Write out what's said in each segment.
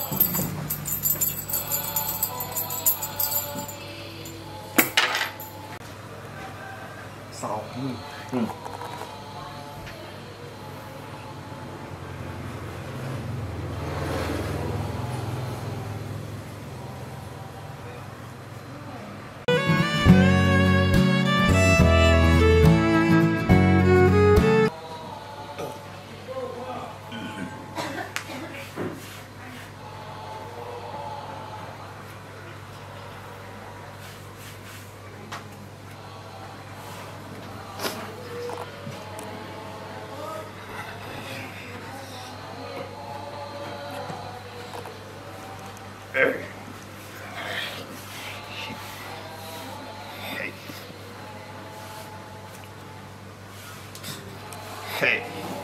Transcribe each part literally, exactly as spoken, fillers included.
Sáu. Ừ. Ừ. Hey. Hey.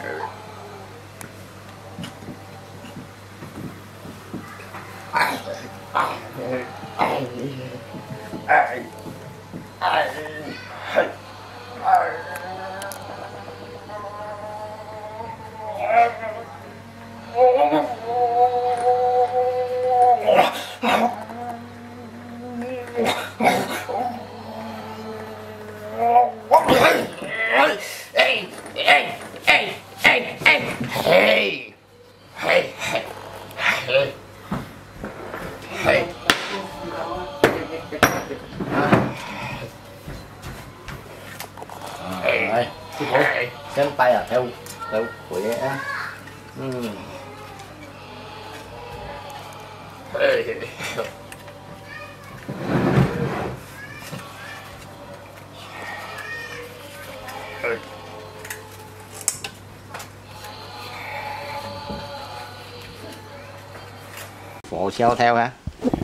Rồi, sư phụ xem tay à, theo theo quỷ á. Ừ. Phụ xeo theo hả?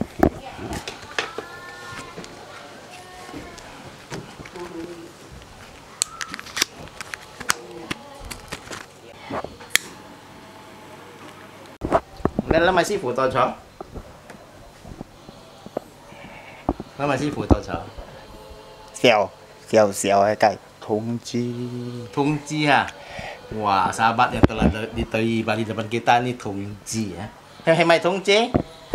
Nên là mày sư phụ tôi cho. Là mày sư phụ tôi cho. Xèo, xèo xèo hay cái thông chi. Thông chi ha. Wah, sahabat yang telah diterima di depan kita ini thông chi ya. Hay mày thông chi?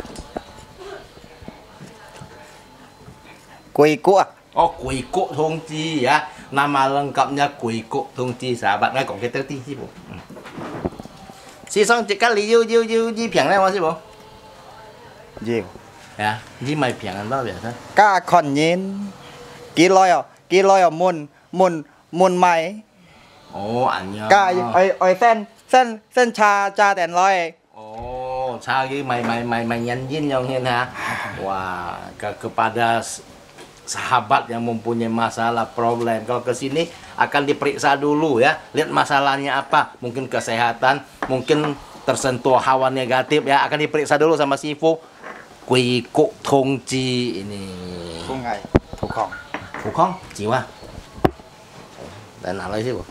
Quỳ cũ à? Oh, quỳ cộ thông chi ya. Nama lengkapnya quỳ cộ thông chi, sahabat. Ngay còn cái tên tí sư phụ. Sư xong chỉ cái lý yêu yêu yêu yêu phiền này mà sư phụ. Nhiều. Ya, như mày phiền ăn bao vậy thôi. Cả con nhìn. Kí lôi à, kí lôi à môn môn môn mày. Ồ, anh nhớ. Cả ơi ơi sen sen sen cha cha đèn lôi. Oh, cha cái mày mày mày mày nyanyiin yang ini ha. Wah, ke kepada sahabat yang mempunyai masalah problem, kalau ke sini akan diperiksa dulu ya, lihat masalahnya apa, mungkin kesehatan, mungkin tersentuh hawa negatif ya, akan diperiksa dulu sama sifu. Quỳ cộ thông chi ini. Không ngày, thủ không. Thủ không? Chịu à? Để nào lấy sifu.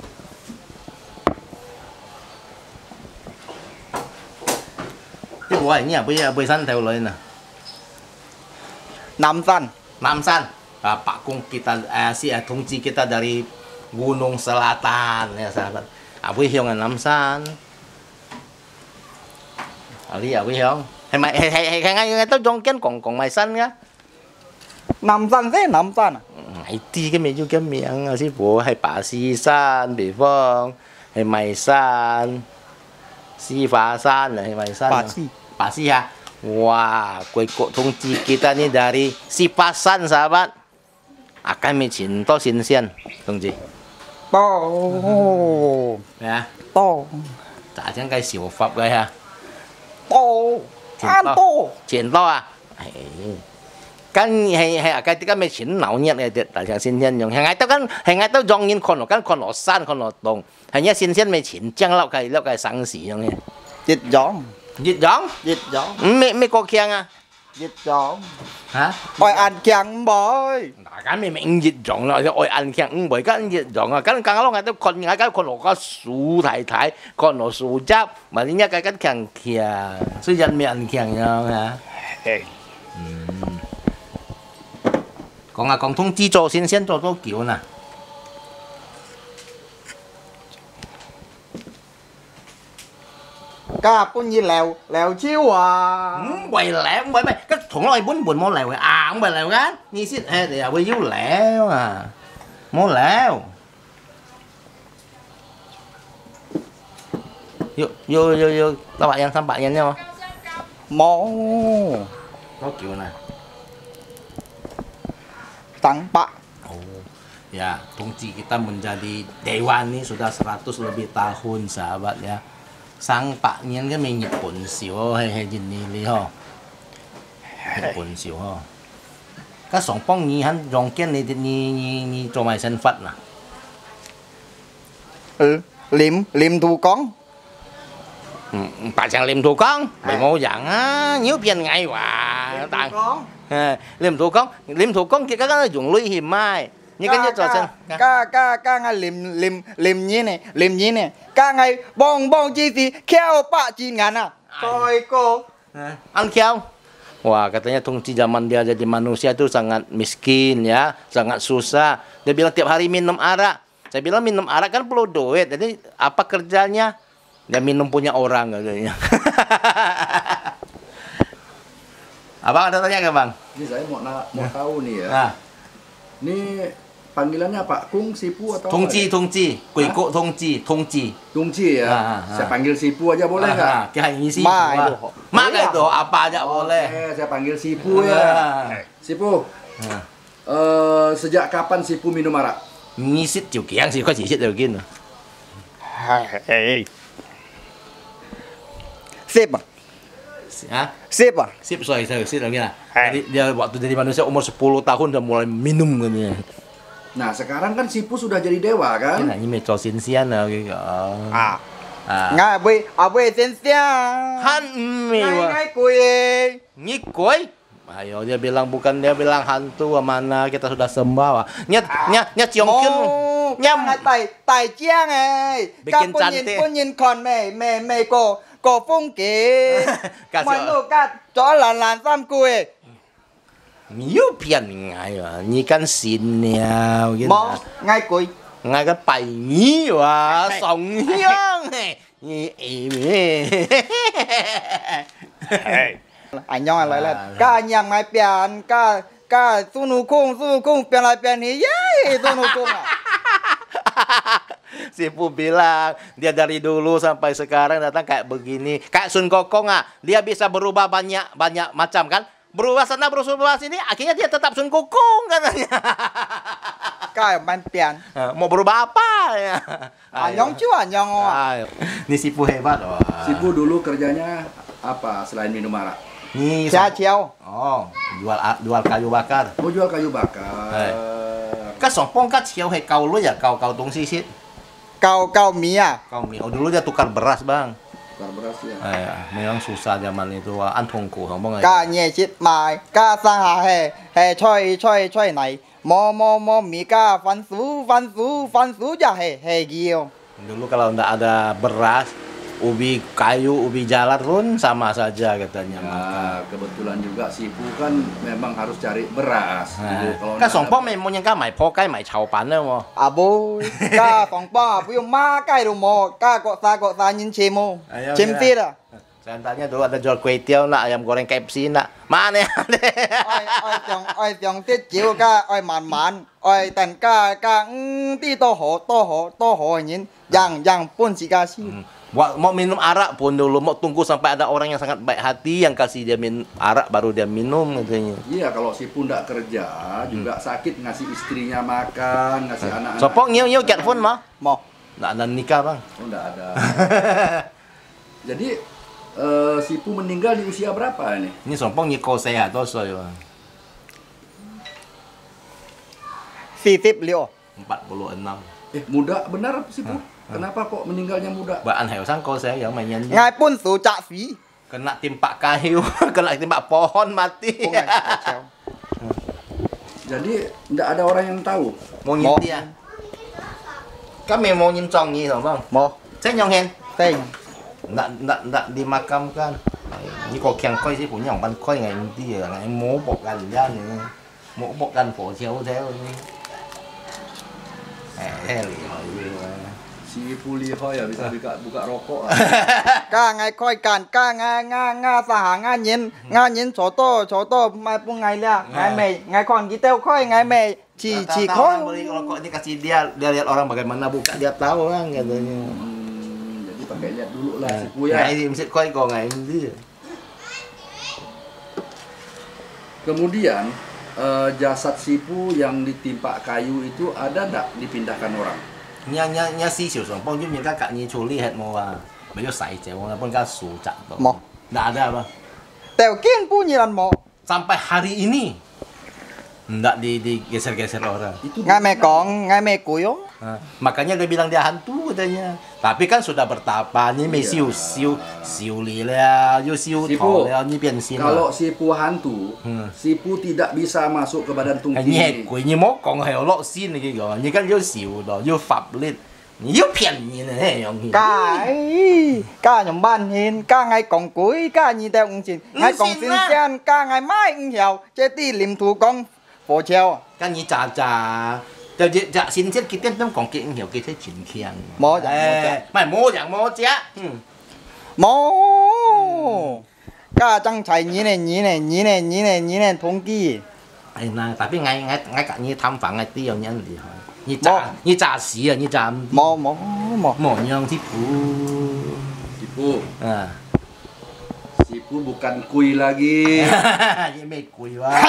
Sifu ơi, ini apa ya? Besan theo lời nè. Nam San. Nam San. Uh, Pak Kung kita, uh, si uh, Tongji kita dari Gunung Selatan ya sahabat. Abi Hyong là Nam San. Ali Abi Hyong. Hay mày hay hay hay ngay ngay tới trong kiến còn còn mày xanh á. Nam San thế Nam San à? Mày đi cái miệng vô cái miệng sư phụ hay Bà Si San, Bị Vâng, hay mày San, Si Phá San hay mày San. Bà Si. Bà Si ha. Wah, quỳ cộ Tongji kita ini dari Sipasan sahabat. Akan micin to sinsian Tongji. To. Ya. To. Trả chẳng cái xỉu phập đây ha. To. An to. Chiến to à? Kan hay hay cái cái mấy chiến não nhiệt này tại chẳng xin nhân dùng hàng ngày tao kan hàng ngày tao dòng nhìn con nó kan con nó san con nó đồng hay nhá xin xin mấy chiến chẳng lâu cái lâu cái sáng xỉ giống như Dịch gióng. Dịch gióng? Dịch gióng. Mấy mấy có khen à? Dịch gióng. Hả? Ôi ăn khen bồi. Cái mình mình dịch gióng rồi ôi ăn khen bởi cái dịch gióng à cái càng lâu ngày tao con ngày cái con nó có sú thái thái con nó sú giáp mà nhá cái cái khen khen sư dân mình ăn khen nhau hả? Còn à còn thông chi cho xin xin cho tôi kiểu nè. ca pun như lèo lèo chiêu à. Ừ, quầy lẹ không phải mày cái thùng nói bún buồn món lèo à không phải lèo gán như xít ê thì à quay vú lẹo à món lèo vô vô vô vô tao bạn nhân thăm bạn nhân nhau Mau có kiểu này tang pak. oh ya tongci kita menjadi dewan ini sudah seratus lebih tahun sahabat ya sang paknya kan main Jepun sih oh hei jenis li ho Jepun sih ho các song phong nhì hắn dòng kiến này thì nhì nhì nhì cho mày sân phật nè Ừ, liềm liềm thu con. bà chẳng liềm thủ con mày ngô dặn á nhớ tiền ngày quả tặng liềm thủ con liềm thủ con kia các cái dùng lưỡi hiểm mai như cái nhất trò sân ca ca ca ngay liềm liềm liềm như này liềm như này ca ngay bong bong chi gì keo pak chi ngàn à coi cô ăn keo. Wah, katanya Tongci zaman dia jadi manusia itu sangat miskin ya, sangat susah. Dia bilang tiap hari minum arak. Saya bilang minum arak kan perlu duit. Jadi apa kerjanya? Dia minum punya orang katanya. Abang ada tanya nggak bang? Ini saya mau na mau tahu nih ya. Nah. Ini panggilannya Pak Kung, Sipu atau Tongci, Tongci, Kuiko Tongci, Tongci. Tungci ya. Ah, ah. Saya panggil Sipu aja boleh nggak? Ah, kayak ini sih. Ma itu. Ma itu apa aja boleh. Oke, saya panggil Sipu ya. Sipu. Ah. Eh, sejak kapan Sipu minum arak? Ngisit juga yang sih, kok ngisit juga gini. Hey. Sip ah. Hah? Sip ah. Sip, sorry, sorry, sip lagi lah. Jadi dia waktu jadi manusia umur sepuluh tahun udah mulai minum katanya. Nah, sekarang kan Sipu sudah jadi dewa kan? Cái này như mày cho xin xiên nào cái À. à Ngay bơi à bơi sen sen. han Ngay mày ngay cùi. nhích cuối. Ayo dia bilang bukan dia bilang hantu mana kita sudah sembah wah. Nyet nyet nyet ciong kin. Nhâm tài tài chiang ấy. Bị Các kiên con chắn nhìn thế. con nhìn còn mẹ mẹ mẹ cổ cổ phong kế. Cả Mọi sự- người cả chó làn làn tam cùi. Nhiều phiền ngay à, như căn xin nhau cái Mỏ ngay cùi. ngay cái bài nhí và sống hiang như em Anh nhong lại À, là cả nhang ngay pian cả cả sunu kung sunu kung pian lại pian hi yai sunu kung à. Si Pu bilang dia dari dulu sampai sekarang datang kayak begini kayak Sun Gokong ah dia bisa berubah banyak banyak macam kan berubah sana berubah sini akhirnya dia tetap Sun Gokong katanya. Cả man pian. Mau berubah apa ya? Anh nhong chưa anh nhong à. Ayo. Ini Si Pu hebat wah. Sipu dulu kerjanya apa selain minum arak? Ini Cha chiao. oh jual jual kayu bakar. Mau jual kayu bakar. Hai. Cái sòng phong cái chiều hay kau lu ya kau kau tung sisit. Kau kau mie à. Kau mi. Oh dulu dia tukar beras bang. Bakar beras ya. Eh, memang susah zaman itu wah. An tongku ngomong Cả nhẹ chít mai, cả sang hà hè, hè chơi chơi chơi này, mò mò mò mì cả văn sú văn sú văn sú ja hè hè gio. Dulu kalau nggak ada beras, ubi kayu, ubi jalar pun sama saja katanya makan. Nah, kebetulan juga Sipu kan memang harus cari beras. Dulu kalau Cái nggak sòng ada- phong mình mua những cái mày phô cái mày chào bán đâu mà. À bố, cả phòng ba, bố ma cái đồ mò, cả gọt sa gọt sa nhìn chim mò, Ayo, chim ayo. tiết à. Saya tanya dulu ada jual kue tiaw nak, ayam goreng K F C nak. Mana ya? Oi oi chồng oi chồng tiết chiếu cả oi màn màn, oi tần cả cả đi to hổ to hổ to hổ nhìn, yang yang pun si kasih. Wa- Mau minum arak pun dulu mau tunggu sampai ada orang yang sangat baik hati yang kasih dia minum arak baru dia minum katanya. Iya, kalau Sipu nggak kerja juga sakit ngasih istrinya makan, ngasih anak-anak. Sopong nyiu nyiu cat pun mah. Mò. Nggak ada nikah bang. Oh, nggak ada. Jadi eh, Sipu meninggal di usia berapa ini? Ini sompong nyiu saya atau saya Phi tiếp liệu. empat puluh enam. Eh, muda benar Sipu? Kenapa kok meninggalnya muda? Bạn hiểu sang cô saya yang main Ngay pun sú chạ phí. kena timpa kayu, kena timpa pohon mati. Không này, chéo. Jadi nggak ada orang yang tahu. Mau nhìn dia. Kami mau nhìn trong nyi không bang? Mò, Saya nyong hen. tên. Nggak nggak nggak dimakamkan. Ini kok kiang koi sih punya ban koi ngày đi là ngày mố bọc gan ra này. Mố bọc gan phổ chiếu theo. Eh, eh, Si Puliho ya bisa buka buka rokok. Ka ngày coi càn ca nga nga nga sa nga nhìn nga nhìn chỗ to chỗ to mai pun ngày là ngày mày ngày còn gì teo coi ngày mày chỉ chỉ Tahu coi orang beli rokok ini kasih dia, dia lihat orang bagaimana buka, dia tahu kan katanya. Hmm, jadi pakai lihat dulu lah Nah, Sipu ya. ini mesti koi kok nggak ini. Kemudian eh, jasad Sipu yang ditimpa kayu itu ada nggak dipindahkan orang? Nya nya nya si siu song pong jum các cạn như chú li hết mò à. Bây giờ sai cewek orang pun kan su cak tuh. Mo. Nggak ada apa. teo kiên pu như lần một Sampai hari ini nggak di digeser-geser orang. Itu ngày mày còn ngày mày cuối không Nah, makanya dia bilang dia hantu katanya. Tapi kan sudah bertapa, ini mei siu siu siu li lah, yo siu Sipu, tau lah, ini bian sin. kalau Sipu hantu, Hmm. Sipu tidak bisa masuk ke badan Cái tungki. nhẹ của như mốt còn hay lọ xin này cái gọi như cái yêu xỉu đó yêu pháp lên yêu phiền như này không cái ca nhóm ban hiền ca ngày còn cuối ca như teo cũng chín ngày còn xin xin á. sen ca ngày mai cũng hiểu chế ti liềm thủ công phổ treo cái như trà trà cho chị dạ xin chết cái tên trong còn kiện hiểu cái thế chuyển khiang Mô chẳng, mô chẳng. mày mô chẳng mô chá mô ca chẳng chạy như này như này như này như này như này thống ký ai na tapi ngay ngay ngay cả như tham phản ngay tiêu nhân gì hỏi như Mô. trà như trà xí à như trà mô mô mô mô nhân thì phú Sipu, à Sipu bukan kui lagi. như mày quỳ quá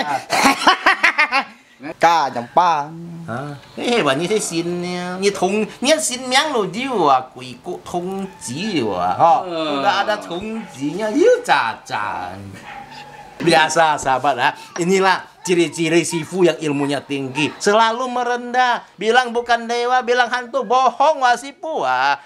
ca nhóm ba à thế mà như thế xin nha, như thông như xin miếng đồ điêu à quỷ cụ thông chỉ à ha udah ada thông jinya yêu trà trà biasa sahabat ha inilah ciri-ciri sifu yang ilmunya tinggi selalu merendah bilang bukan dewa bilang hantu bohong wah sifu ah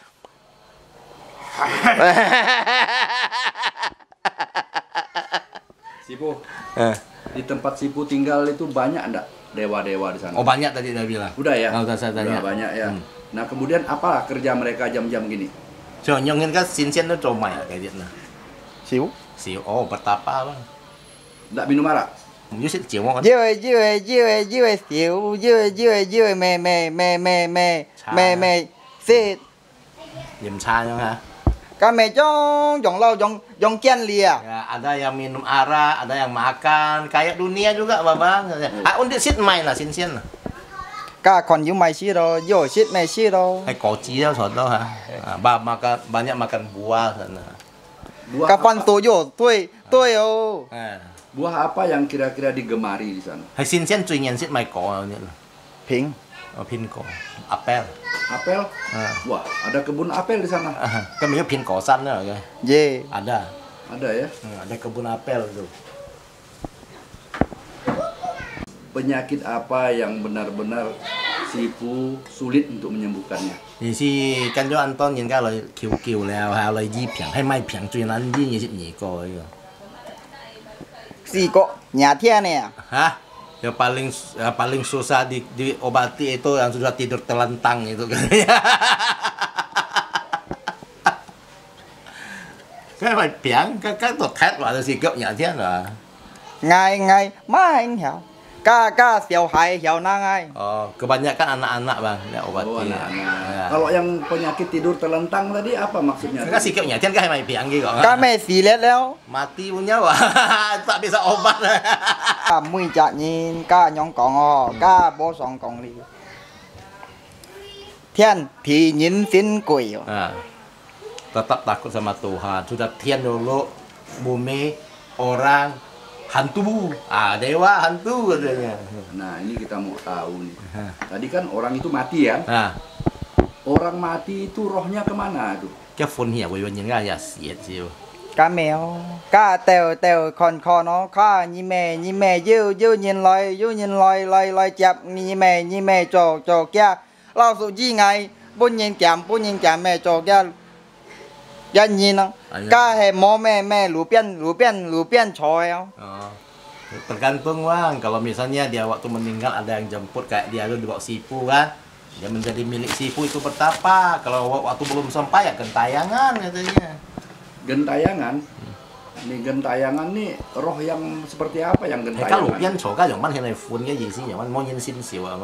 Sipu, Eh, di tempat Sipu tinggal itu banyak enggak dewa-dewa di sana? oh banyak tadi dia bilang Udah ya? oh, udah saya tanya Udah banyak ya. Hmm. Nah, kemudian apa kerja mereka jam-jam gini? so nyongin kan sinsen itu comai ya kayak gitu nah xíu si oh bertapa bang Enggak minum arak? như sẽ chiều ngon dưa dưa dưa dưa xíu dưa dưa dưa mè mè mè mè mè mè mè xịt Diem cha nhau ha. kami cong jong lau jong jong kian lia Ya, ada yang minum arak, ada yang makan, kayak dunia juga, Babang. Ah, untuk sit main lah, sin-sin lah. ka còn như mày xí đâu yo shit mày xí đâu Kayak koci ya, soto ha. Ah, ba makan banyak makan buah sana. Buah ka apa, pan tu yo tui tui oh Eh. buah apa yang kira-kira digemari di sana? Hay sin-sin cuy nyen sit mai ko ni lah. ping Oh, pin ko. Apel. Apel? Ah. Wah, ada kebun apel di sana. Ah, kan punya pin kosan lah, okay. ye Ada. Ada ya. Hmm, ada kebun apel tuh. Penyakit apa yang benar-benar Sipu sulit untuk menyembuhkannya? 你是跟咗安當然家來橋橋了，下來醫平，係咪平最難醫嘅是二個呢 si kok nhà thiên nè Hah? Yang paling yang paling susah di, diobati itu yang sudah tidur telentang itu kan. Cái phải piang cái cái tuột thét vào là gì cậu nhà thiên rồi. ngày ngày mai anh hiểu ka ka xiao hai hiểu na ngay Oh, kebanyakan anak-anak bang, yang obati. Oh, anak-anak. Ya. Kalau yang penyakit tidur telentang tadi apa maksudnya? Cái si cậu nhà thiên cái mày piang gitu. ka mày xì lết leo Mati punya wah, tak bisa obat. ka mui chạ nhìn ka nhong cong o ka bố song cong li thiên thì nhìn xin quỷ Nah, tetap takut sama Tuhan. Sudah tian dulu, bumi, orang, hantu. Ah, dewa hantu katanya. Nah, ini kita mau tahu nih. Tadi kan orang itu mati ya. Nah, Orang mati itu rohnya kemana tuh? cái phun hiểu với những cái là xiết chiều. ka mèo ka tèo tèo con con nó ka nhí mè nhí mè dư dư nhìn lòi dư nhìn lòi lòi lòi chạp nhí mè nhí mè trò trò kia lao sự chi ngày bốn nhìn chạm bốn nhìn chạm mè trò kia ya nhìn nó ka he mò mè mè lù bian lù bian lù bian choi Oh. Tergantung bang, kalau misalnya dia waktu meninggal ada yang jemput kayak dia dulu dibawa sipu kan, dia menjadi milik sipu itu bertapa. Kalau waktu belum sampai ya gentayangan katanya. Gentayangan. Nih gentayangan nih roh yang seperti apa yang Hay các lục gentayangan? nhân số các giống bắn hiện nay phun cái gì xí giống bắn mô nhân xin xỉu à mày.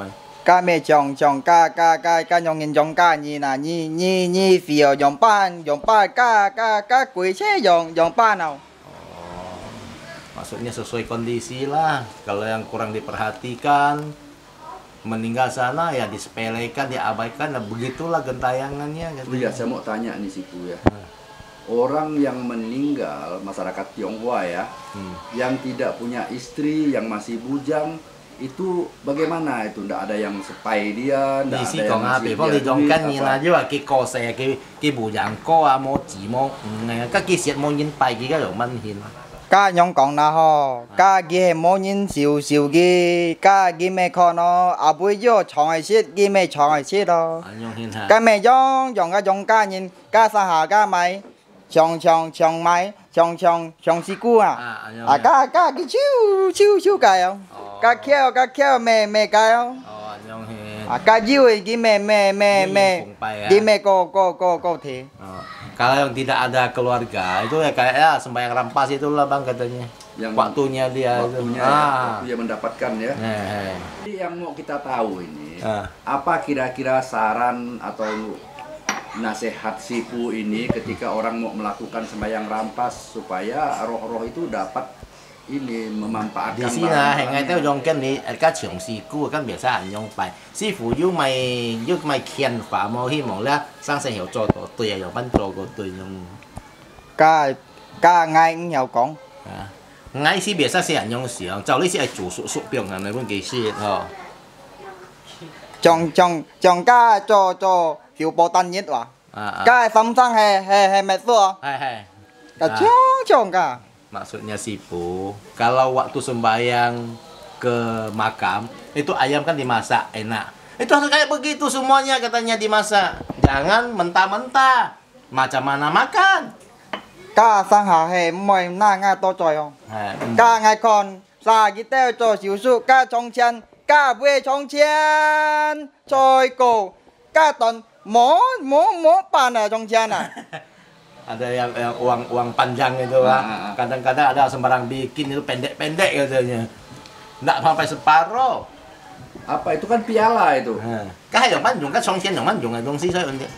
ca mẹ chồng chồng ca ca ca ca nhong nhìn chồng ca nhì nà nhì nhì nhì phiêu dòng pan dòng pan ca ca ca quỷ chế dòng dòng pan nào. Oh, maksudnya sesuai kondisi lah. Kalau yang kurang diperhatikan, meninggal sana ya disepelekan, diabaikan, nah begitulah gentayangannya. Gitu. Lihat, saya mau tanya nih Sipu ya. Orang yang meninggal, masyarakat Tionghoa ya, hmm. yang tidak punya istri, yang masih bujang, itu bagaimana itu? Nggak ada yang sepai dia, nggak ada yang ngasih dia duit, apa? Chứ cái cô xe cái cái bù dạng cô à mô chỉ mô các cái xiết mô nhìn bài cái cái mình hiện ca nhong còn na ho ca kia mô nhìn siêu siêu kia ca kia mẹ con nó à bùi vô chọn ai xít kia mẹ chọn ai xít đó ca mẹ dòng dòng ca dòng ca nhìn ca sa hà ca mày chọn chọn chọn mày chọn chọn chọn xí cua à à ca ca cái chiu chiu chiu cài không ca kêu ca kêu mẹ mẹ cài không à ca chiu cái mẹ mẹ mẹ mẹ cái mẹ cô cô cô cô thế. Kalau yang tidak ada keluarga itu ya kayak ya sembahyang rampas itulah bang katanya. Yang waktunya dia waktunya, ah. ya, waktu dia mendapatkan ya. Nah, jadi yang mau kita tahu ini ah. apa kira-kira saran atau nasihat Sipu ini ketika orang mau melakukan sembahyang rampas supaya roh-roh itu dapat ini memanfaatkan di sini nah hiện nay theo dòng kinh đi các trưởng sĩ cu các biểu xã nhung bài sư phụ yêu mày yêu mày khen pháp mô hy vọng là sang sẽ hiểu cho tổ tuổi hiểu ban trò của tuổi nhung ca ca ngay nhiều con ngay si biểu xã sẽ nhung xiang cháu lấy sẽ chủ sự sự biểu hàng này vẫn kỳ sĩ hả trong trong trong ca cho cho phiếu bộ tan nhất à ca sắm sang hè hè hè mẹ xưa hay hay cả chong chong cả. Maksudnya Sipu, kalau waktu sembahyang ke makam, itu ayam kan dimasak, enak. Itu harus kayak begitu semuanya katanya dimasak. Jangan mentah-mentah. Macam mana makan? Ca sang hà hè mồi na nga to choi không? Ca ngày còn sa cái teo cho xíu su ca trong chen, ca về trong chen, choi cổ, ca toàn mó mó mó pan ở trong chen à. Ada yang, yang uang uang panjang itu lah. Kadang-kadang ada sembarang bikin itu pendek-pendek katanya. Nggak sampai separuh. Apa itu kan piala itu? Cái yang manjung kan song xian yang manjung cái东西所以问题.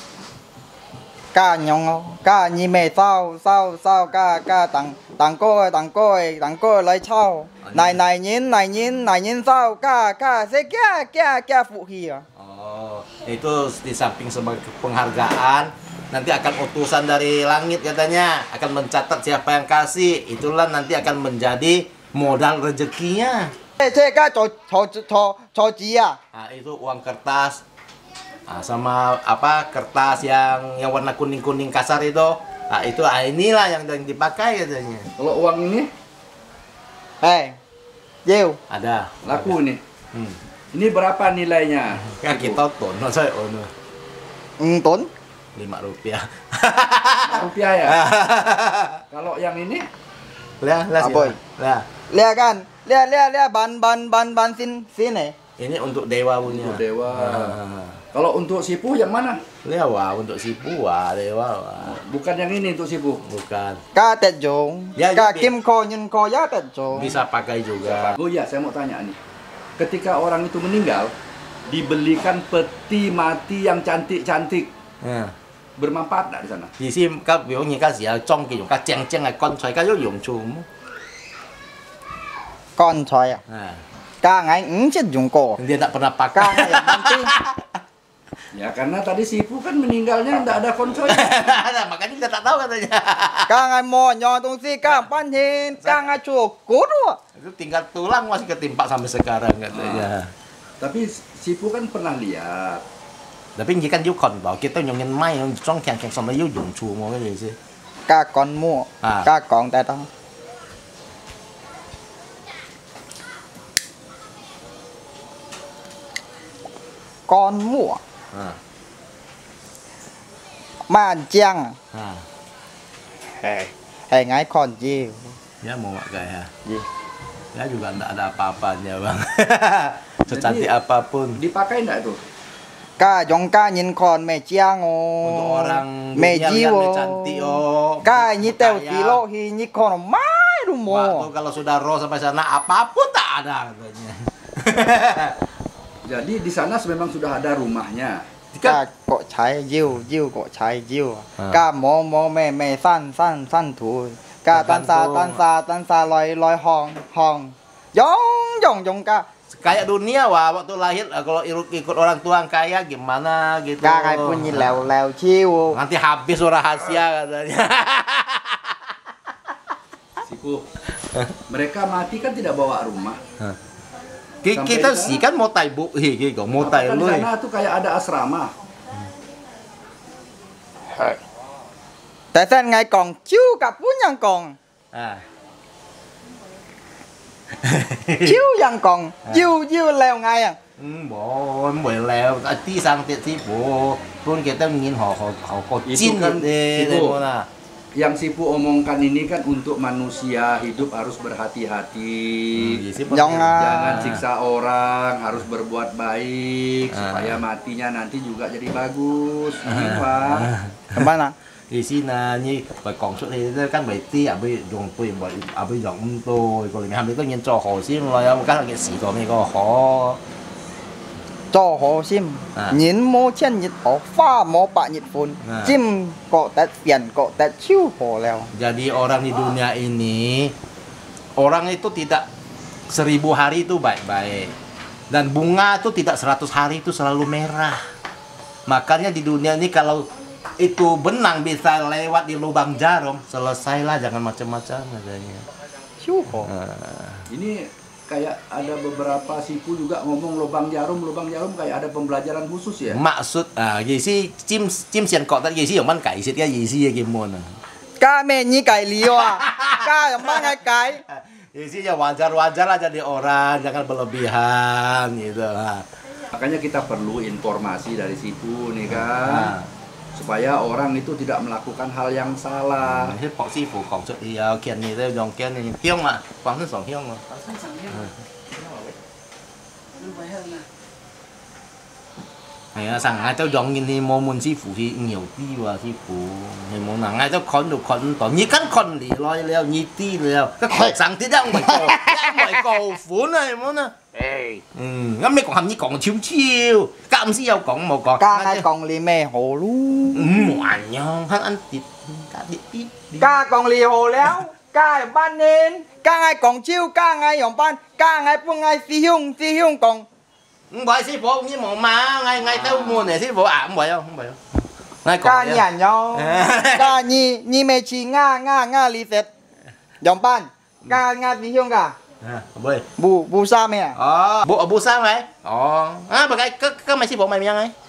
Ca nhong ca nhị mẹ sao sao sao ca ca tặng tặng cô tặng cô tặng cô lấy chao. Này này nhìn này nhìn này nhìn sao ca ca sẽ kia kia kia phụ hi à. Oh, itu di samping sebagai penghargaan. Nanti akan utusan dari langit katanya akan mencatat siapa yang kasih, itulah nanti akan menjadi modal rezekinya. Ceka cho cho cho cho ya. Nah, itu uang kertas. Nah, sama apa kertas yang yang warna kuning-kuning kasar itu. Nah, itu ah, inilah yang yang dipakai katanya. Kalau uang ini? Hei. Jeu. Ada. Laku ada. nih. Hmm. Ini berapa nilainya? Kan kita ton, saya ono. Hmm, ton? lima rupiah. Rupiah ya? Kalau yang ini? Lihat, lihat Apa? Lihat. Lihat kan? Lihat, lihat, lihat ban ban ban ban sin sini. Ini untuk dewa punya. Untuk dewa. Ah. Kalau untuk Sipu yang mana? Dewa untuk Sipu wah, dewa. Wah. Bukan yang ini untuk Sipu. Bukan. Ka tet jong. Ya, Ka ya, kim ko nyen ko ya tet jong. Bisa pakai juga. Oh iya, saya mau tanya nih. Ketika orang itu meninggal, dibelikan peti mati yang cantik-cantik. Hmm. Bermanfaat nggak di sana? Di sini các biểu như các gì trong cái các cheng cheng là con xoay các dấu dụng chung. Con choi à. Nah. Ka ngai eng chết jong ko. Dia tak pernah Ka pakai. ngai nanti. Ya karena tadi Sipu kan meninggalnya nggak ada koncoy. Nah, makanya kita tak tahu katanya. Ka ngai mo nyo tung si ka pan hin, ka ngai chu ko do. Itu tinggal tulang masih ketimpa sampai sekarang katanya. Nah, tapi Sipu kan pernah lihat. Tapi chỉ cần yêu còn bảo kita dùng nhân may trong kèn kèn xong nó yêu dụng chùa một cái gì chứ. Ka con mua. À. Ka con tại đó. Con mua. À. Man chang. À. Hei. Hei ngai con gì? Ya mau pakai ya. Gì? Ya juga enggak ada apa-apanya bang. Secantik apapun. Dipakai enggak tuh? Ka jong ka nhìn con mẹ chiang o. Untuk orang mẹ dunia jiwo. lihat cantik oh. Ka nyi teo Kaya. si lo hi nyi con mai lu Wah, mo. tuh kalau sudah roh sampai sana apapun tak ada katanya. Jadi di sana memang sudah ada rumahnya. ก็เกาะใช้ยิ้วยิ้วเกาะใช้ยิ้วก็หมอหมอแม่แม่สั้นสั้นสั้นถูก็ตันซาตันซาตันซาลอยลอยห้องห้องยองยองยองก็ kayak dunia wah waktu lahir kalau ikut orang tua yang kaya gimana gitu. ก็ใครพูดยินแล้วแล้วชิว Nanti habis rahasia katanya. Sipu, mereka mati kan tidak bawa rumah. Ki- Kita sih kan mau tai bu, gitu, mau tai Apakah di lu. sana tuh kayak ada asrama. แต่เส้นไงกล่องชิวกับพูดยังกล่อง Ah. ชิวยังกล่องยิ้วยิ้วแล้วไงอ่ะ Hmm, boleh, boleh leo. Ti sang tiệt si bu, pun kita ingin họ họ họ có Itu jin kan, deh, itu. deh mana. Yang Sipu omongkan ini kan untuk manusia hidup harus berhati-hati. Jangan. Jangan siksa orang, harus berbuat baik Ah. supaya matinya nanti juga jadi bagus. Ini Pak. Kemana? Thì xin là như bởi cổng xuất thì các bài ti à bây dùng tôi bởi à bây dùng tôi còn mình ham tất nhiên cho họ xin rồi các cái sĩ của mình có họ จ่อหอชิมอ่าหยินโมเช่นหยินออกฟ้าโมปะหยินฝนอ่าจิ้มเกาะแต่เปลี่ยนเกาะแต่ชิวพอแล้ว jadi orang di dunia ini orang itu tidak seribu hari itu baik-baik dan bunga itu tidak seratus hari itu selalu merah makanya di dunia ini kalau itu benang bisa lewat di lubang jarum selesailah jangan macam-macam katanya ชิวพอ Ini kayak ada beberapa Sipu juga ngomong lubang jarum, lubang jarum kayak ada pembelajaran khusus ya. maksud à gì si chim chim xiên cọt gì si ở ban cải xịt cái gì si cái môn à กล้าแม่นี่ไก่เลียวอ่ะกล้าอย่างบ้านไงไก่ gì si ya wajar wajar lah jadi orang jangan berlebihan gitu ah. Makanya kita perlu informasi dari Sipu nih kan. Supaya orang itu tidak melakukan hal yang salah. Thế bọn sư phụ cổng xuất thì uh, kiện gì đây dòng kiện này hiông mà quảng thân sòng hiông mà này sang ngay tao dòng nhìn thì mô môn sư phụ thì nhiều tí và sư phụ thì môn là ngay tao con được con tỏ như cắn con thì loi leo như tí leo cái khỏi sang tí đang phải cầu đang phải cầu phú này môn à ừ ngắm mấy con hầm như con chiếu chiếu cảm sư yêu con một con กล้าไงกล่องลีแม่โหลู ừ ngoan nhau hắn ăn thịt cả điện tít กล้ากล่องลีโหแล้วกล้าอย่างบ้านเน้นกล้าไงกล่องชิวกล้าไงอย่างบ้านกล้าไงพวกไงซีฮิวงซีฮิวงกล่อง không phải sư phụ như một má ngay ngay tao mua này sư phụ à không phải không không phải không ngay กล้า còn หยาเนาะกล้านี่นี่เมชีง่าง่าง่ารีเซ็ตอย่างบ้านกล้าง่าซีฮิวงกะ à bơi บูบูซ่าแม่ ờ bộ ở bộ sao mày ờ à bà cái các các mày sư phụ mày nhang ấy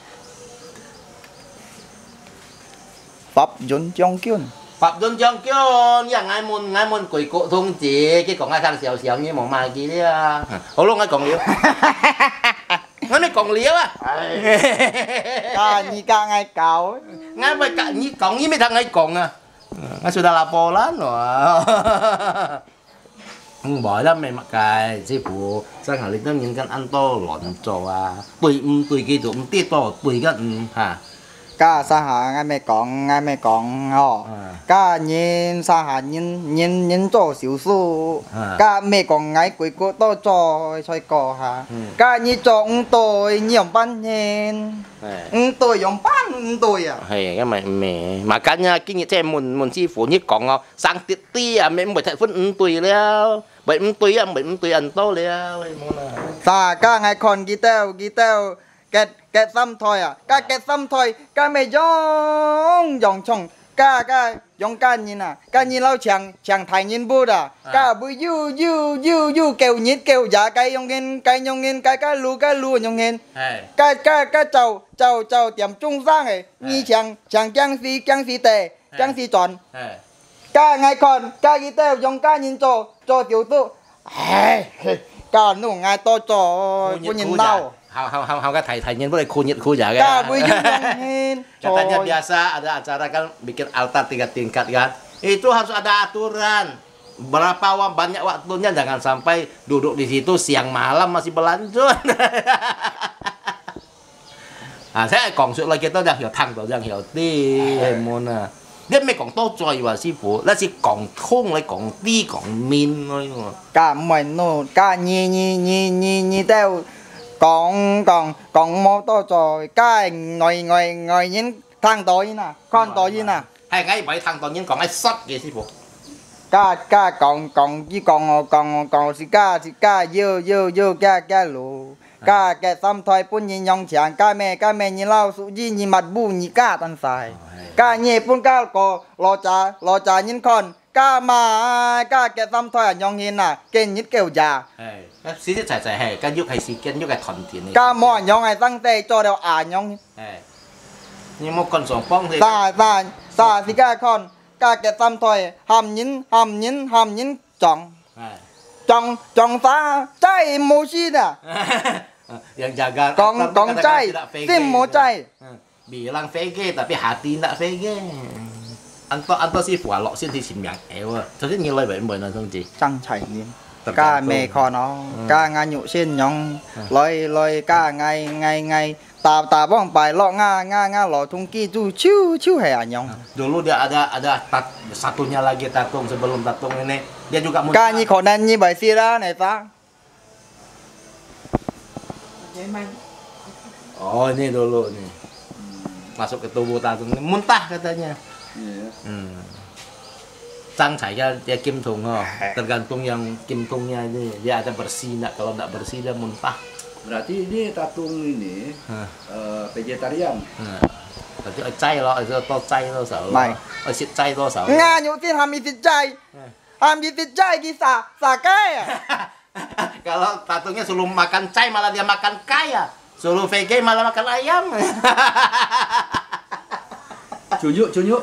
ปับยนต์จองกิ้น Phạm Dân Trong kêu nhà ngay môn ngay môn quỷ cộ thông chỉ cái còn ngay thằng xèo xèo như mỏng mày kia đấy à hồi luôn ngay còn liếu ngay mấy còn liếu à กล้านี่กล้าไงเก่า ngay mấy cả như còn như mấy thằng ngay còn à ngay sudah lapor lắm rồi không bỏ lắm mày mặc cái sư phụ sang hàng lịch nó nhìn cái ăn to lọn trò à tùy tùy cái tụi tiết to tùy cái hả กล้าสหาไงไม่กล่องไงไม่กล่องอ๋ออ่ากล้ายินสหายินยินยินโจสิวสู้อ่ากล้าไม่กล่องไงกุยกุโตโจช่วยก่อฮะอืมกล้านี่จองตัวเหยี่ยมปั้นเห็น này อืมตัวยอมปั้นอืมตัวอ่ะ hay cái mày mẹ mà cả nhà kinh nghiệm thêm một một chi phủ như còn ngọc sang tiết ti à mẹ bởi thật phân ứng tùy leo bởi ứng tùy à bởi ứng tùy ăn to leo สากล้าไงคนกีเตลกีเตลแกแกซ้ำถอยอ่ะกล้าแกซ้ำถอยกล้าไม่ยองยองชงกล้ากล้ายองก้ายินอ่ะกล้ายินเราเฉียงเฉียงไทยยินบูดอ่ะกล้าบุยูยูยูยูเกวยิดเกวอย่าไกยองเงินไกยองเงินไกไกลูไกลูยองเงิน hay ก็ก็ก็เจ้าเจ้าเจ้าเตรียมจุ้งสร้างไอ้มีเฉียงเฉียงจังสีจังสีเตะจังสีจอน hay ก้าไงก่อนก้ากีเต้ยองก้ายินโจโจเตียวตู้เฮ้ยก้าหนุ่งไงโตโจผู้ยินเน่า hao hao hao hao cái thầy thầy nhân với khu nhiệt khu giả ก้า cái บุยยุงยองเห็น katanya biasa ada acara kan bikin altar tiga tingkat kan itu harus ada aturan berapa wa- banyak waktunya jangan sampai duduk di situ siang malam masih berlanjut à thế còn sự là kia tôi đang hiểu thằng tôi đang hiểu ti hay môn à biết mấy còn tốt rồi và sư phụ là chỉ còn không lại còn ti còn min thôi mà ก้าหมวยโน่ก้ายียียียียีเต้ว còn còn còn mô tô cho cái ngồi ngồi ngồi nhìn thang tối nè con tối gì nè hay ngay bảy thằng toàn nhiên còn ai sót kìa sư phụ ca ca còn còn chỉ còn còn còn si ca si ca dơ dơ dơ ca ca lù ca cái xăm thoại pun nhìn nhong chàng ca mẹ ca mẹ nhìn lao su gì nhìn mặt bu nhìn ca tan sai ca nhẹ pun ca có lo cha lo cha nhìn con ca mà ca cái xăm thoại nhong nhìn nè cái nhìn kêu già cái xí xí chạy chạy hay cái nhúc hay xí cái nhúc cái thuần tiền này ca mò nhong hay tăng tê cho đều à nhong nhưng một con sòng phong thì sa sa sa si ca con ca cái xăm thoại hàm nhìn hàm nhìn hàm nhìn chong chong chong sa chay mo si nè yang jaga Kong kong chay sim mo chay bilang V G tapi hati tidak V G anto anto si phụ lọ xin thì chìm miệng éo à cho rất nhiều lời vậy mời nói không chị trăng chảy nhiên ca mê kho nó ca nga nhụ xin nhong lôi lôi ca ngay ngay ngay ta ta bong bài lọ nga nga nga lọ tung ki tu chiu chiu hè à nhong dulu dia ada ada tat, satunya lagi tatung sebelum tatung ini dia juga ca nhi khổ nên nhi bài si ra này ta oh ini dulu nih masuk ke tubuh tatung ini muntah katanya hmm. Cang saya dia kim tung oh. Tergantung yang kim tungnya ini dia ada bersih enggak kalau enggak bersih dia muntah. Berarti ini tatung ini uh, vegetarian. Tapi chay lo, itu to chay to sao? Mày, ở xịt chay to sao? Nga nhụ tin ham xịt chay, ham xịt chay ki sa sa kai à? Kalau tatungnya suruh makan chay malah dia makan kaya, suruh V G malah makan ayam. Cunyuk cunyuk.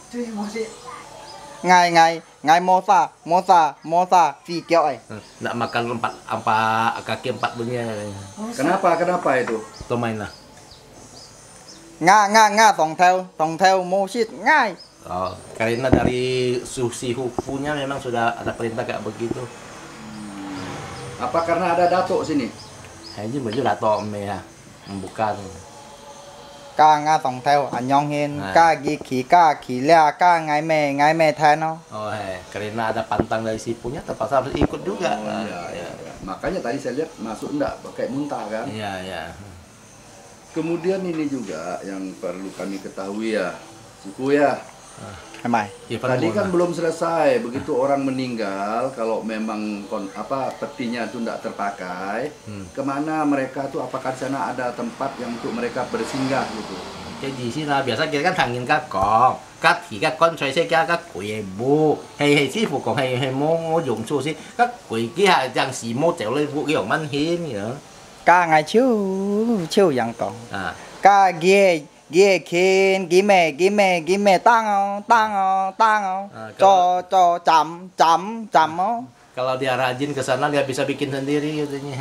Ngày ngày ngày mô sa mô sa mô sa si kẹo ấy. Nggak makan empat empat kaki empat dunia. Kenapa kenapa itu? Tôi main lah. Nga nga nga tòng theo tòng theo mô shit ngay. Oh, karena dari susi hukunya memang sudah ada perintah kayak begitu. Apa karena ada datuk sini? Hanya baju datuk me ya, bukan. Ca nga tòng theo anh nhong hiên ca gi khí ca khí lea ca ngày mẹ ngày mẹ thay nó. Oh, hey. Karena ada pantang dari si punya terpaksa harus ikut juga. Oh, iya, iya, iya. Makanya tadi saya lihat masuk enggak pakai muntah kan? Iya, iya. Kemudian ini juga yang perlu kami ketahui ya, suku ya. Mày. Tadi kan belum selesai, begitu orang meninggal, kalau memang kon, apa petinya itu tidak terpakai, hmm. kemana mereka tuh? Apakah di sana ada tempat yang untuk mereka bersinggah gitu? Jadi sih lah biasa kita kan thangin các con, các thì các con xoay xe các các quỷ bu, hay hay sư phụ còn hay hay mô mô dùng số xí, các quỷ kia hay chẳng xí mô chéo lên vụ kiểu man hiên nữa. Ca ngày chiêu chiêu yang còn. À. Ca ghê ghê khen ghê mẹ ghê mẹ ghê mẹ tăng không tăng không tăng không cho cho chậm chậm chậm không. Kalau dia rajin ke sana dia bisa bikin sendiri katanya.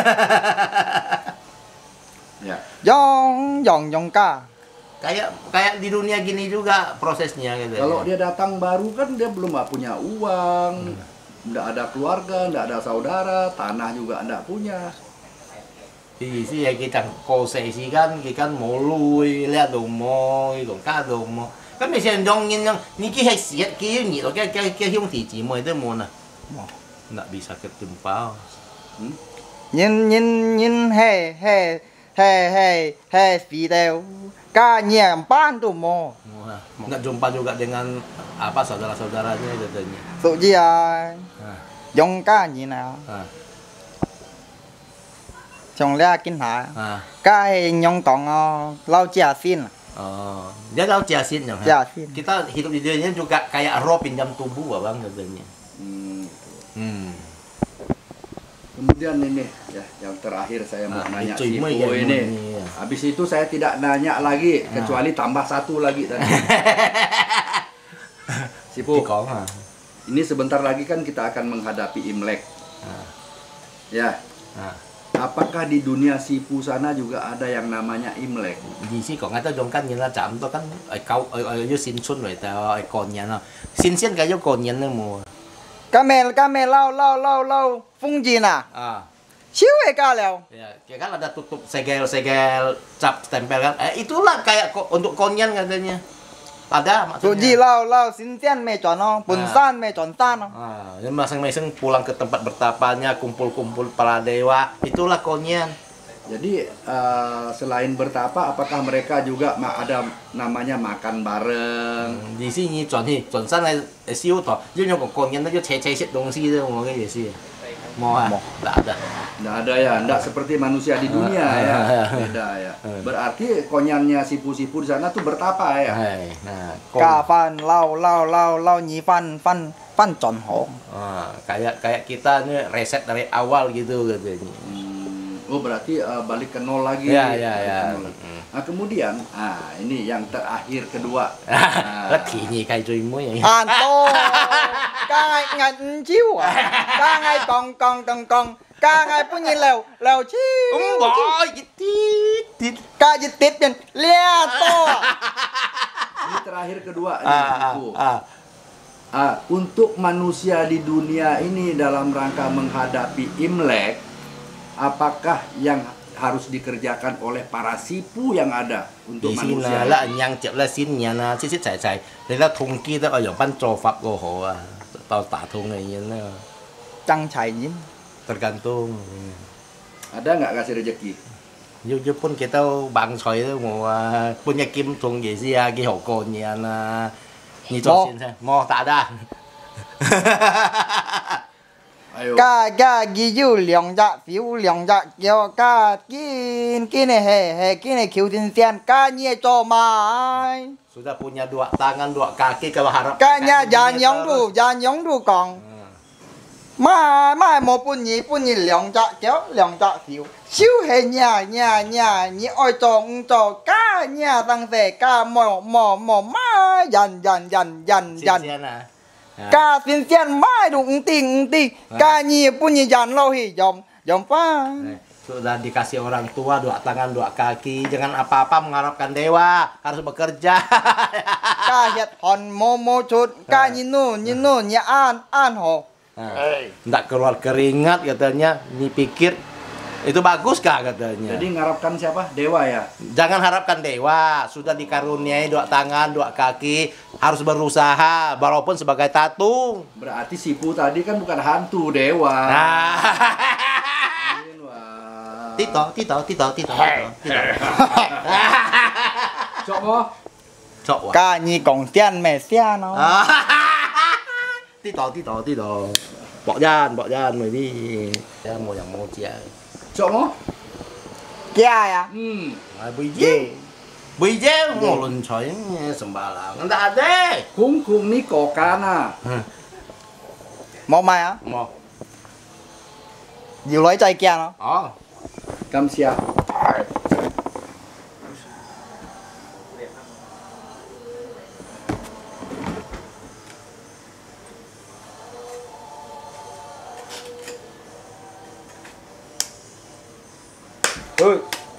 Ya. Yong yong yong ca. Kayak kayak di dunia gini juga prosesnya gitu. Kalau dia datang baru kan dia belum punya uang, enggak hmm. ada keluarga, enggak ada saudara, tanah juga enggak punya. Thì sih ya kita konsesi kan, kita kan mau lui, lihat dong mau, dong cá dong mau. Kan bây giờ dong nhìn những cái hay xiết kia nhỉ, cái cái cái hiung thị chỉ mới tới mùa nè. Nggak bisa ketimpa. Hmm? Nhìn nhìn nhìn he he he he he video. Ka nyam pan tu mo. Nggak jumpa juga dengan apa saudara-saudaranya katanya. Tụ gì à? Dong ca gì nào? Chồng lea kinh hạ. Cái nhong còn lau chia xin. Oh, dia lau chia xin ya. Kita hidup di dunia juga kayak roh pinjam tubuh bang katanya. Hmm. Hmm. Kemudian ini ya yang terakhir saya mau nah, nanya si Sipo ya, ini. Ya. Habis itu saya tidak nanya lagi nah. kecuali tambah satu lagi tadi. Sipo. Ini sebentar lagi kan kita akan menghadapi Imlek. Nah. Ya. Nah. Apakah di dunia Sipu sana juga ada yang namanya Imlek? Di sini còn người ta dùng cách như là chạm tôi kan ở câu ở ở dưới xin xuân rồi ta ở còn nhà nó xin xin cái dưới còn nhà nó mùa. Camel camel lau lau lau lau phung gì nè? À. Siu eh ka leo. Ya, kan ada tutup segel-segel cap tempel kan. Eh itulah kayak untuk konyan katanya. Ada maksudnya. Tuji lau lau sintian me cono, punsan me contan. Ah, jadi masing-masing pulang ke tempat bertapanya, kumpul-kumpul para dewa, itulah konyan. Jadi eh, selain bertapa, apakah mereka juga ma- ada namanya makan bareng? 你是你转去转身来修头，就用个工人那就切切些东西的，我跟也是，mau ah, tak ada. Nggak ada ya, nggak seperti manusia di dunia ya, beda ya. Berarti konyannya sipu-sipu di sana tuh bertapa ya. Hai, nah, กาฟันเล่าเล่าเล่าเล่าหนีฟันฟันฟันจอนหง ah, kayak kayak kita nih reset dari awal gitu katanya. Hmm, oh berarti eh, balik ke nol lagi. Ya, ya, Balik ya. ke nol. Nah kemudian, ah ini yang terakhir kedua. Nah, แล้วทีนี้ใครช่วยมั้ยอ่านโตกาไงชิวอ่ะกาไงกองกองกองกองกาไงปุ่นยินแล้วแล้วชิวอืมบ่ติดติดกาจิตติดเป็นเลียโต ini terakhir kedua nih, ah ah Ibu. ah Ah, untuk manusia di dunia ini dalam rangka menghadapi Imlek, apakah yang harus dikerjakan oleh para sipu yang ada untuk 以前 manusia? 啊，啦人接啦先人啊，切切齊齊，你啦通機得我用班做法個好啊，到打通嘅嘢啦， จังไฉยิ้ม tergantung. Ada nggak kasih rezeki? Yo yo pun kita bang xoay đó mau punya kim thùng gì gì à, cái hậu cồn gì à, như cho xin xem, mau tạ ra. Ayo. กากากิยูเหลียงจะผิวเหลียงจะเกี่ยวกากินกินให้แห่แห่กินให้คิวทินเซียนกาเนี่ยโจไม้ Sudah punya dua tangan dua kaki kalau harap. กาเนี่ยยานยองดูยานยองดูกอง มามาโมปุ่นยี่ปุ่นยี่เหลียงจะเกี่ยวเหลียงจะผิวชิวให้เนี่ยเนี่ยเนี่ยนี่อ้อยจงจกาเนี่ยตั้งแต่กาหมอหมอหมอมายันยันยันยันยัน Xin à. กาสินเซียนไม้ดูอุ้งติงอุ้งติงกานี่ปุ่นยี่ยันเราให้ยอมยอมป้า Sudah dikasih orang tua dua tangan dua kaki, jangan apa-apa mengharapkan dewa, harus bekerja. กาเฮ็ดหอนโมโมชุดกายินูนยินูนอย่าอ่านอ่านหอ Nah, nggak keluar keringat katanya, ini pikir itu bagus kah katanya. Jadi ngarapkan siapa? Dewa ya? Jangan harapkan dewa, sudah dikaruniai dua tangan, dua kaki, harus berusaha, walaupun sebagai tatung. Berarti sipu tadi kan bukan hantu, dewa. Nah, Wah. tito, tito, tito, tito, tito. Cok mo? Cok wah. กานี่กองเตียนแม่เสียเนาะ Tito, tito, tito. Bỏ gian, bỏ gian rồi đi. Ra mộtอย่างmột chia. Cok mo? แก่อะ Hmm. Ai bây giờ? Bây giờ mau luồn chơi sembarang. Enggak ada. Kungkung ni kokana. มองมาอ่ะ Mau. อยู่ร้อยใจแก่เนาะ Oh. Kamsia. Ôi